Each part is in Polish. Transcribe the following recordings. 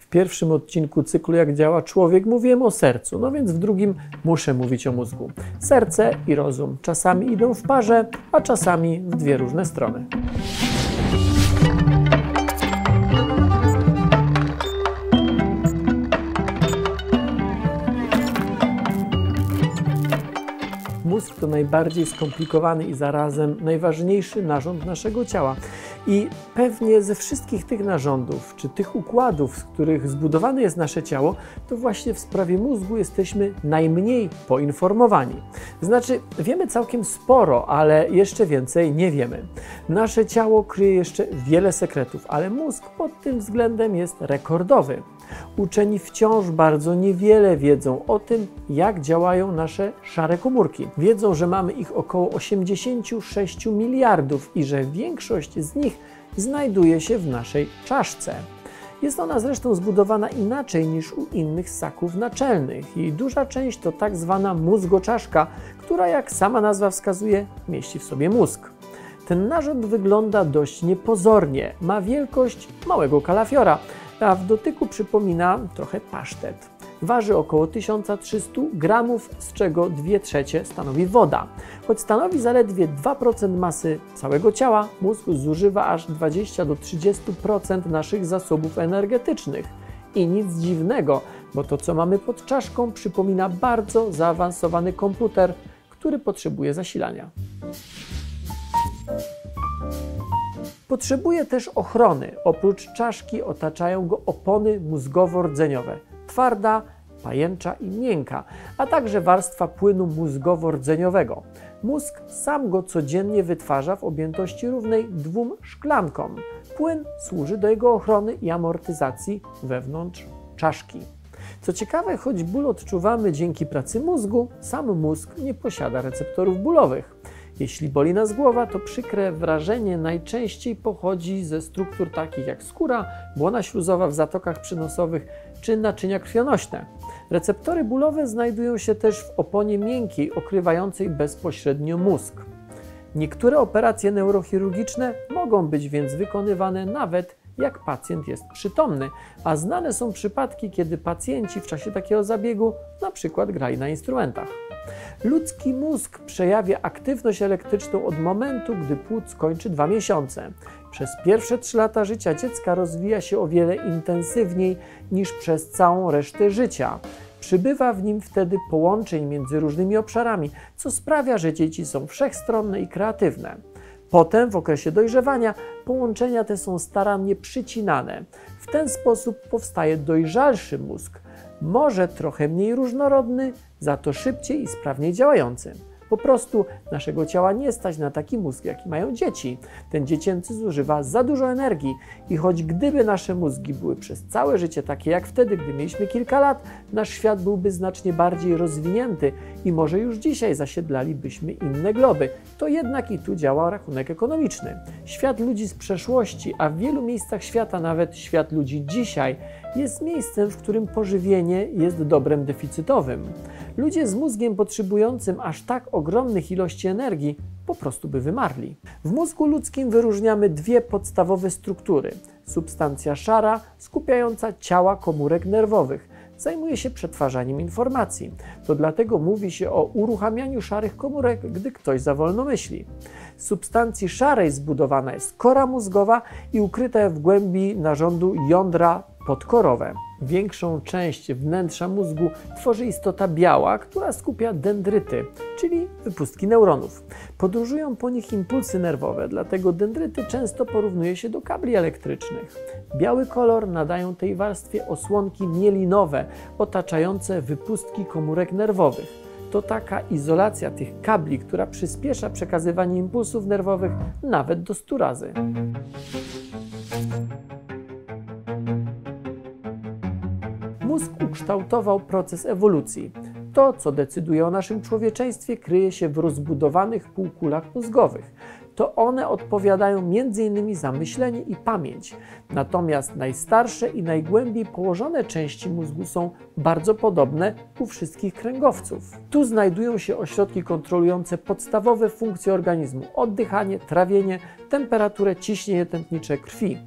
pierwszym odcinku cyklu Jak działa człowiek mówiłem o sercu, no więc w drugim muszę mówić o mózgu. Serce i rozum czasami idą w parze, a czasami w dwie różne strony. Mózg to najbardziej skomplikowany i zarazem najważniejszy narząd naszego ciała. I pewnie ze wszystkich tych narządów, czy tych układów, z których zbudowane jest nasze ciało, to właśnie w sprawie mózgu jesteśmy najmniej poinformowani. Znaczy, wiemy całkiem sporo, ale jeszcze więcej nie wiemy. Nasze ciało kryje jeszcze wiele sekretów, ale mózg pod tym względem jest rekordowy. Uczeni wciąż bardzo niewiele wiedzą o tym, jak działają nasze szare komórki. Wiedzą, że mamy ich około 86 miliardów i że większość z nich znajduje się w naszej czaszce. Jest ona zresztą zbudowana inaczej niż u innych ssaków naczelnych i duża część to tak zwana mózgoczaszka, która, jak sama nazwa wskazuje, mieści w sobie mózg. Ten narząd wygląda dość niepozornie, ma wielkość małego kalafiora, a w dotyku przypomina trochę pasztet. Waży około 1300 gramów, z czego 2/3 stanowi woda. Choć stanowi zaledwie 2% masy całego ciała, mózg zużywa aż 20 do 30% naszych zasobów energetycznych. I nic dziwnego, bo to, co mamy pod czaszką, przypomina bardzo zaawansowany komputer, który potrzebuje zasilania. Potrzebuje też ochrony. Oprócz czaszki otaczają go opony mózgowo-rdzeniowe. Twarda, pajęcza i miękka, a także warstwa płynu mózgowo-rdzeniowego. Mózg sam go codziennie wytwarza w objętości równej 2 szklankom. Płyn służy do jego ochrony i amortyzacji wewnątrz czaszki. Co ciekawe, choć ból odczuwamy dzięki pracy mózgu, sam mózg nie posiada receptorów bólowych. Jeśli boli nas głowa, to przykre wrażenie najczęściej pochodzi ze struktur takich jak skóra, błona śluzowa w zatokach przynosowych czy naczynia krwionośne. Receptory bólowe znajdują się też w oponie miękkiej, okrywającej bezpośrednio mózg. Niektóre operacje neurochirurgiczne mogą być więc wykonywane nawet jak pacjent jest przytomny, a znane są przypadki, kiedy pacjenci w czasie takiego zabiegu na przykład grali na instrumentach. Ludzki mózg przejawia aktywność elektryczną od momentu, gdy płód kończy 2 miesiące. Przez pierwsze 3 lata życia dziecka rozwija się o wiele intensywniej niż przez całą resztę życia. Przybywa w nim wtedy połączeń między różnymi obszarami, co sprawia, że dzieci są wszechstronne i kreatywne. Potem, w okresie dojrzewania, połączenia te są starannie przycinane. W ten sposób powstaje dojrzalszy mózg, może trochę mniej różnorodny, za to szybciej i sprawniej działający. Po prostu naszego ciała nie stać na taki mózg, jaki mają dzieci. Ten dziecięcy zużywa za dużo energii i choć gdyby nasze mózgi były przez całe życie takie jak wtedy, gdy mieliśmy kilka lat, nasz świat byłby znacznie bardziej rozwinięty i może już dzisiaj zasiedlalibyśmy inne globy. To jednak i tu działa rachunek ekonomiczny. Świat ludzi z przeszłości, a w wielu miejscach świata nawet świat ludzi dzisiaj, jest miejscem, w którym pożywienie jest dobrem deficytowym. Ludzie z mózgiem potrzebującym aż tak ogromnych ilości energii po prostu by wymarli. W mózgu ludzkim wyróżniamy 2 podstawowe struktury. Substancja szara, skupiająca ciała komórek nerwowych, zajmuje się przetwarzaniem informacji. To dlatego mówi się o uruchamianiu szarych komórek, gdy ktoś za wolno myśli. Z substancji szarej zbudowana jest kora mózgowa i ukryte w głębi narządu jądra podkorowe. Większą część wnętrza mózgu tworzy istota biała, która skupia dendryty, czyli wypustki neuronów. Podróżują po nich impulsy nerwowe, dlatego dendryty często porównuje się do kabli elektrycznych. Biały kolor nadają tej warstwie osłonki mielinowe, otaczające wypustki komórek nerwowych. To taka izolacja tych kabli, która przyspiesza przekazywanie impulsów nerwowych nawet do 100 razy. Mózg ukształtował proces ewolucji. To, co decyduje o naszym człowieczeństwie, kryje się w rozbudowanych półkulach mózgowych. To one odpowiadają m.in. za myślenie i pamięć. Natomiast najstarsze i najgłębiej położone części mózgu są bardzo podobne u wszystkich kręgowców. Tu znajdują się ośrodki kontrolujące podstawowe funkcje organizmu: oddychanie, trawienie, temperaturę, ciśnienie tętnicze krwi.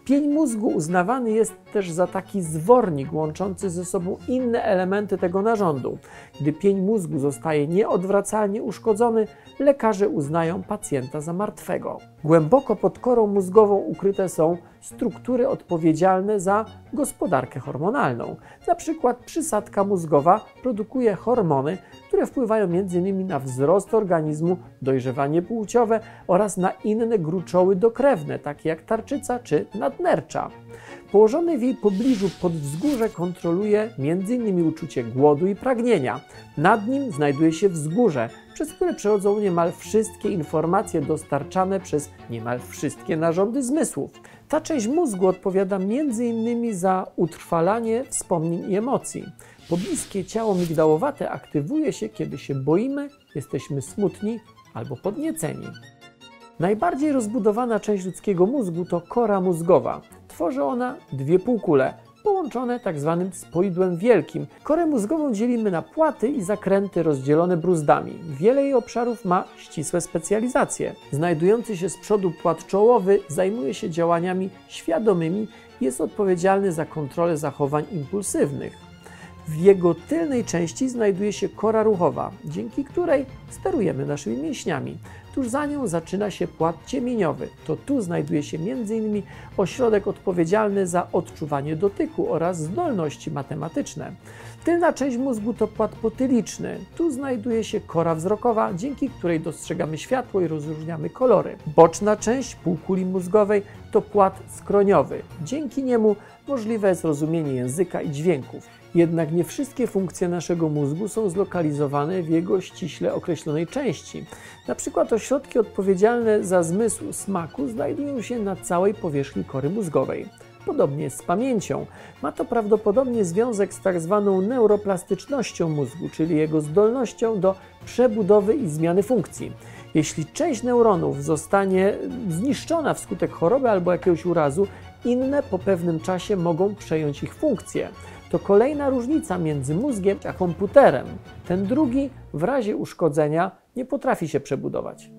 Pień mózgu uznawany jest też za taki zwornik łączący ze sobą inne elementy tego narządu. Gdy pień mózgu zostaje nieodwracalnie uszkodzony, lekarze uznają pacjenta za martwego. Głęboko pod korą mózgową ukryte są struktury odpowiedzialne za gospodarkę hormonalną. Na przykład przysadka mózgowa produkuje hormony, które wpływają m.in. na wzrost organizmu, dojrzewanie płciowe oraz na inne gruczoły dokrewne, takie jak tarczyca czy nadnercza. Położony w jej pobliżu podwzgórze kontroluje m.in. uczucie głodu i pragnienia. Nad nim znajduje się wzgórze, przez które przechodzą niemal wszystkie informacje dostarczane przez niemal wszystkie narządy zmysłów. Ta część mózgu odpowiada m.in. za utrwalanie wspomnień i emocji. Pobliskie ciało migdałowate aktywuje się, kiedy się boimy, jesteśmy smutni albo podnieceni. Najbardziej rozbudowana część ludzkiego mózgu to kora mózgowa. Tworzy ona dwie półkule, połączone tzw. spoidłem wielkim. Korę mózgową dzielimy na płaty i zakręty rozdzielone bruzdami. Wiele jej obszarów ma ścisłe specjalizacje. Znajdujący się z przodu płat czołowy zajmuje się działaniami świadomymi i jest odpowiedzialny za kontrolę zachowań impulsywnych. W jego tylnej części znajduje się kora ruchowa, dzięki której sterujemy naszymi mięśniami. Tuż za nią zaczyna się płat ciemieniowy. To tu znajduje się m.in. ośrodek odpowiedzialny za odczuwanie dotyku oraz zdolności matematyczne. Tylna część mózgu to płat potyliczny. Tu znajduje się kora wzrokowa, dzięki której dostrzegamy światło i rozróżniamy kolory. Boczna część półkuli mózgowej to płat skroniowy. Dzięki niemu możliwe jest rozumienie języka i dźwięków. Jednak nie wszystkie funkcje naszego mózgu są zlokalizowane w jego ściśle określonej części. Na przykład ośrodki odpowiedzialne za zmysł smaku znajdują się na całej powierzchni kory mózgowej. Podobnie jest z pamięcią. Ma to prawdopodobnie związek z tak zwaną neuroplastycznością mózgu, czyli jego zdolnością do przebudowy i zmiany funkcji. Jeśli część neuronów zostanie zniszczona wskutek choroby albo jakiegoś urazu, inne po pewnym czasie mogą przejąć ich funkcję. To kolejna różnica między mózgiem a komputerem. Ten drugi w razie uszkodzenia nie potrafi się przebudować.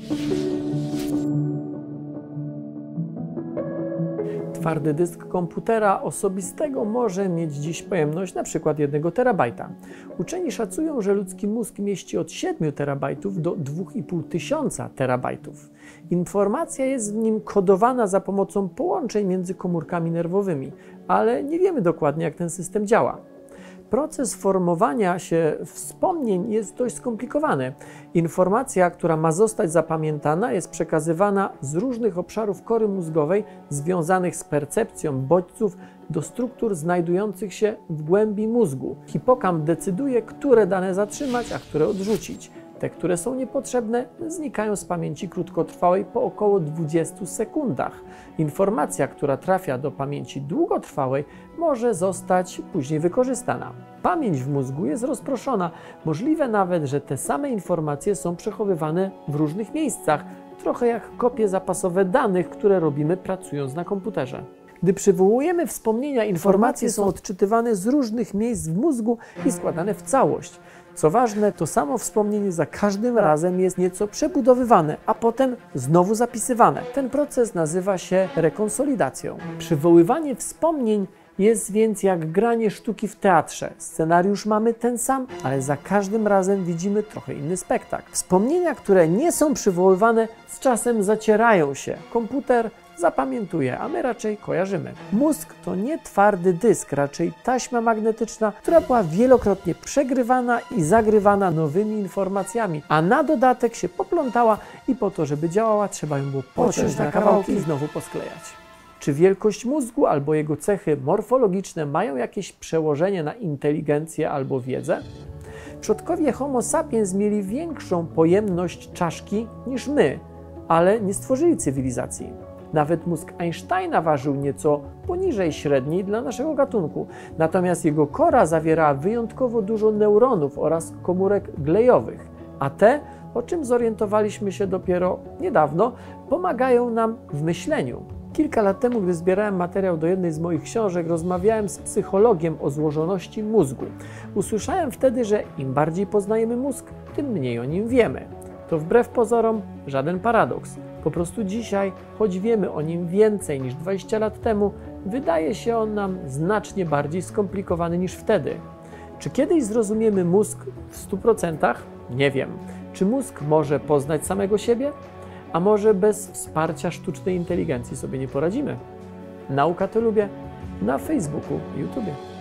Twardy dysk komputera osobistego może mieć dziś pojemność np. 1 terabajta. Uczeni szacują, że ludzki mózg mieści od 7 terabajtów do 2500 terabajtów. Informacja jest w nim kodowana za pomocą połączeń między komórkami nerwowymi, ale nie wiemy dokładnie, jak ten system działa. Proces formowania się wspomnień jest dość skomplikowany. Informacja, która ma zostać zapamiętana, jest przekazywana z różnych obszarów kory mózgowej związanych z percepcją bodźców do struktur znajdujących się w głębi mózgu. Hipokamp decyduje, które dane zatrzymać, a które odrzucić. Te, które są niepotrzebne, znikają z pamięci krótkotrwałej po około 20 sekundach. Informacja, która trafia do pamięci długotrwałej, może zostać później wykorzystana. Pamięć w mózgu jest rozproszona. Możliwe nawet, że te same informacje są przechowywane w różnych miejscach, trochę jak kopie zapasowe danych, które robimy pracując na komputerze. Gdy przywołujemy wspomnienia, informacje są odczytywane z różnych miejsc w mózgu i składane w całość. Co ważne, to samo wspomnienie za każdym razem jest nieco przebudowywane, a potem znowu zapisywane. Ten proces nazywa się rekonsolidacją. Przywoływanie wspomnień jest więc jak granie sztuki w teatrze. Scenariusz mamy ten sam, ale za każdym razem widzimy trochę inny spektakl. Wspomnienia, które nie są przywoływane, z czasem zacierają się. Komputer zapamiętuje, a my raczej kojarzymy. Mózg to nie twardy dysk, raczej taśma magnetyczna, która była wielokrotnie przegrywana i zagrywana nowymi informacjami, a na dodatek się poplątała i po to, żeby działała, trzeba ją było pociąć na kawałki i znowu posklejać. Czy wielkość mózgu albo jego cechy morfologiczne mają jakieś przełożenie na inteligencję albo wiedzę? Przodkowie Homo sapiens mieli większą pojemność czaszki niż my, ale nie stworzyli cywilizacji. Nawet mózg Einsteina ważył nieco poniżej średniej dla naszego gatunku, natomiast jego kora zawierała wyjątkowo dużo neuronów oraz komórek glejowych, a te, o czym zorientowaliśmy się dopiero niedawno, pomagają nam w myśleniu. Kilka lat temu, gdy zbierałem materiał do jednej z moich książek, rozmawiałem z psychologiem o złożoności mózgu. Usłyszałem wtedy, że im bardziej poznajemy mózg, tym mniej o nim wiemy. To wbrew pozorom żaden paradoks. Po prostu dzisiaj, choć wiemy o nim więcej niż 20 lat temu, wydaje się on nam znacznie bardziej skomplikowany niż wtedy. Czy kiedyś zrozumiemy mózg w 100%? Nie wiem. Czy mózg może poznać samego siebie? A może bez wsparcia sztucznej inteligencji sobie nie poradzimy? Nauka to lubię na Facebooku i YouTubie.